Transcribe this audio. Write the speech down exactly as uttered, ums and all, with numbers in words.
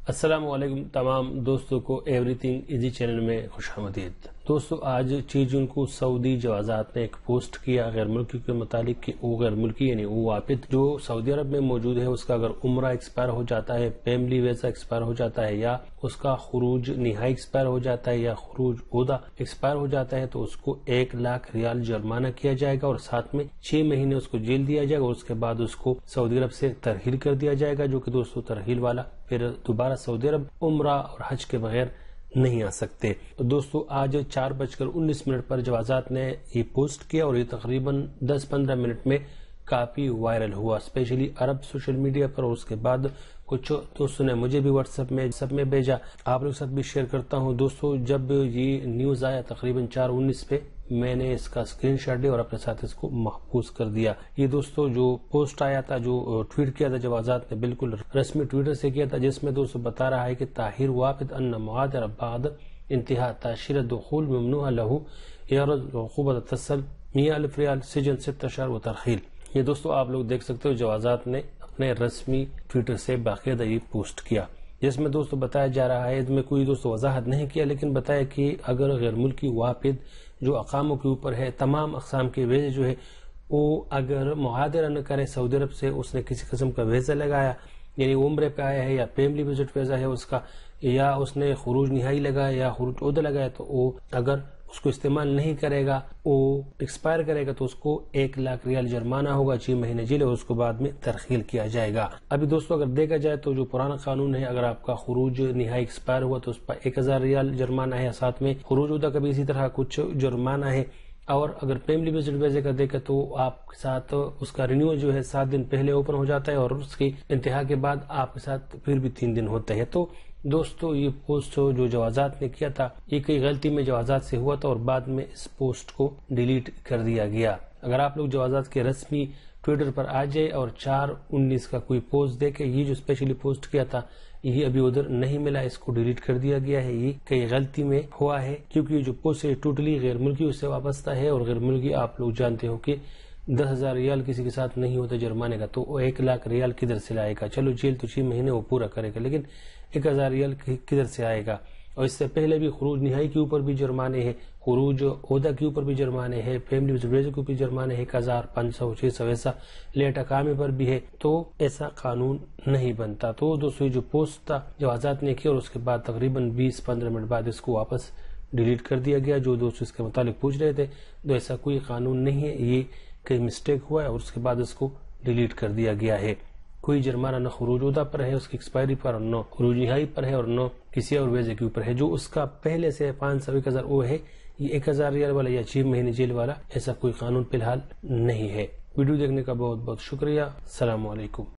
السلام علیکم تمام دوستوں کو ایوری تھنگ ایزی چینل میں خوش آمدید۔ دوستو آج چھ جون کو سعودی جوازات نے ایک پوسٹ کیا غیر ملکی کے متعلق کہ وہ غیر ملکی یعنی وہ واپد جو سعودی عرب میں موجود ہے اس کا اگر عمرہ ایکسپائر ہو جاتا ہے، فیملی ویزا ایکسپائر ہو جاتا ہے، یا اس کا خروج نہائی ایکسپائر ہو جاتا ہے یا خروج عہدہ ایکسپائر ہو جاتا ہے تو اس کو ایک لاکھ ریال جرمانہ کیا جائے گا اور ساتھ میں چھ مہینے اس کو جیل دیا جائے گا اور اس کے بعد اس کو سعودی عرب سے ترحیل کر دیا جائے گا، جو کہ دوستو ترحیل والا پھر دوبارہ سعودی عرب عمرہ اور حج کے بغیر نہیں آ سکتے۔ دوستو آج چار بج کر انیس منٹ پر جوازات نے یہ پوسٹ کیا اور یہ تقریباً دس پندرہ منٹ میں کافی وائرل ہوا، اسپیشلی عرب سوشل میڈیا پر، اور اس کے بعد کچھ دوستوں نے مجھے بھی واٹس ایپ میں سب میں بھیجا، آپ لوگ کے ساتھ بھی شیئر کرتا ہوں۔ دوستو جب یہ نیوز آیا تقریباً چار انیس پہ میں نے اس کا اسکرین شاٹ لیا اور اپنے ساتھ اس کو محفوظ کر دیا۔ یہ دوستو جو پوسٹ آیا تھا، جو ٹویٹ کیا تھا جوازات نے، بالکل رسمی ٹویٹر سے کیا تھا، جس میں دوستو بتا رہا ہے کہ طاہر وافد ان معادر بعد انتہا تاشیر دخول ممنوع لہو یارض عقوبت تصل مئة الف ریال سجن ست اشہر و ترحیل۔ یہ دوستو آپ لوگ دیکھ سکتے ہو جوازات نے اپنے رسمی ٹویٹر سے باقاعدہ یہ پوسٹ کیا، جس میں دوستو بتایا جا رہا ہے، اس میں کوئی دوستو وضاحت نہیں کیا لیکن بتایا کہ اگر غیر ملکی وافد جو اقاموں کے اوپر ہے، تمام اقسام کے ویزے جو ہے وہ اگر معادرہ نہ کرے سعودی عرب سے، اس نے کسی قسم کا ویزا لگایا یعنی عمرے پہ آیا ہے یا فیملی وزٹ ویزا ہے اس کا، یا اس نے خروج نہائی لگایا یا خروج عہدہ لگایا، تو وہ اگر اس کو استعمال نہیں کرے گا، وہ ایکسپائر کرے گا تو اس کو ایک لاکھ ریال جرمانہ ہوگا، چھ مہینے جیل اور اس کو بعد میں ترحیل کیا جائے گا۔ ابھی دوستو اگر دیکھا جائے تو جو پرانا قانون ہے، اگر آپ کا خروج نہائی ایکسپائر ہوا تو اس پر ایک ہزار ریال جرمانہ ہے، ساتھ میں خروج عہدہ کا بھی اسی طرح کچھ جرمانہ ہے، اور اگر فیملی وزٹ ویزے کا دیکھا تو آپ کے ساتھ اس کا رینیول جو ہے سات دن پہلے اوپن ہو جاتا ہے اور اس کی انتہا کے بعد آپ کے ساتھ پھر بھی تین دن ہوتے ہیں۔ تو دوستو یہ پوسٹ جو جوازات نے کیا تھا، یہ کئی غلطی میں جوازات سے ہوا تھا اور بعد میں اس پوسٹ کو ڈیلیٹ کر دیا گیا۔ اگر آپ لوگ جوازات کے رسمی ٹویٹر پر آ جائے اور چار انیس کا کوئی پوسٹ دیکھے، یہ جو اسپیشلی پوسٹ کیا تھا یہ ابھی ادھر نہیں ملا، اس کو ڈیلیٹ کر دیا گیا ہے، یہ کئی غلطی میں ہوا ہے کیونکہ یہ جو پوسٹ ہے ٹوٹلی غیر ملکی اس سے وابستہ ہے، اور غیر ملکی آپ لوگ جانتے ہو کہ دس ہزار ریال کسی کے ساتھ نہیں ہوتا جرمانے کا، تو وہ ایک لاکھ ریال کدھر سے لائے گا؟ چلو جیل تو چھ مہینے وہ پورا کرے گا لیکن ایک ہزار ریال کدھر سے آئے گا؟ اور اس سے پہلے بھی خروج نہائی کے اوپر بھی جرمانے ہیں، خروج عہدہ کے اوپر بھی جرمانے ہیں، فیملی ویزے کے اوپر جرمانے ہیں، ایک ہزار پانچ سو چھ سو ایسا لیٹ اقامے پر بھی ہے، تو ایسا قانون نہیں بنتا۔ تو دوستو یہ جو پوسٹ تھا جوازات نے کیا اور اس کے بعد تقریباً بیس پندرہ منٹ بعد اس کو واپس ڈیلیٹ کر دیا گیا۔ جو دوست اس کے متعلق پوچھ رہے تھے تو ایسا کوئی قانون نہیں ہے، یہ کئی مسٹیک ہوا ہے اور اس کے بعد اس کو ڈیلیٹ کر دیا گیا ہے۔ کوئی جرمانہ نہ خروج عہدہ پر ہے، اس کی ایکسپائری پر، اور نہ خروج نہائی پر ہے، اور نہ کسی اور ویزے کے اوپر ہے۔ جو اس کا پہلے سے پانچ سو ایک ہزار وہ ہے، یہ ایک ہزار ریال والا یا چھ مہینے جیل والا ایسا کوئی قانون فی الحال نہیں ہے۔ ویڈیو دیکھنے کا بہت بہت شکریہ۔ السلام علیکم۔